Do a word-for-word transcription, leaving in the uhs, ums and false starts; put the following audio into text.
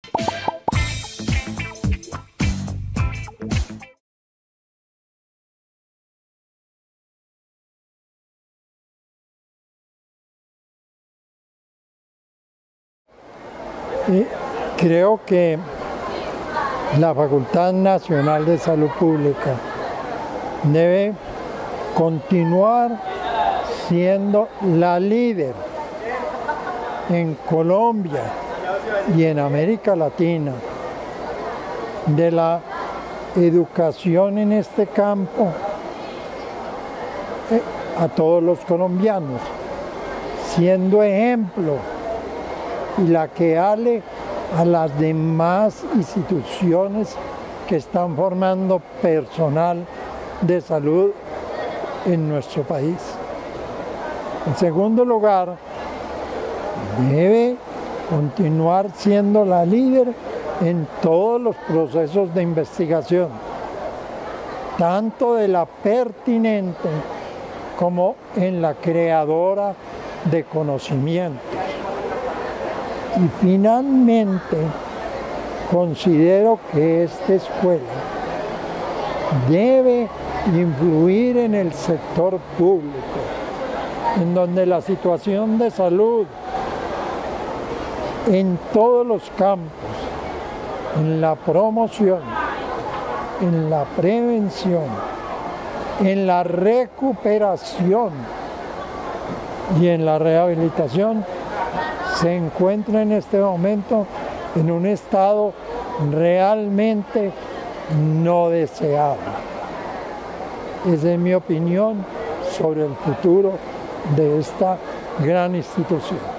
Y creo que la Facultad Nacional de Salud Pública debe continuar siendo la líder en Colombia y en América Latina de la educación en este campo eh, a todos los colombianos, siendo ejemplo y la que hable a las demás instituciones que están formando personal de salud en nuestro país. En segundo lugar, debe continuar siendo la líder en todos los procesos de investigación, tanto de la pertinente como en la creadora de conocimientos. Y finalmente, considero que esta escuela debe influir en el sector público, en donde la situación de salud en todos los campos, en la promoción, en la prevención, en la recuperación y en la rehabilitación, se encuentra en este momento en un estado realmente no deseable. Esa es mi opinión sobre el futuro de esta gran institución.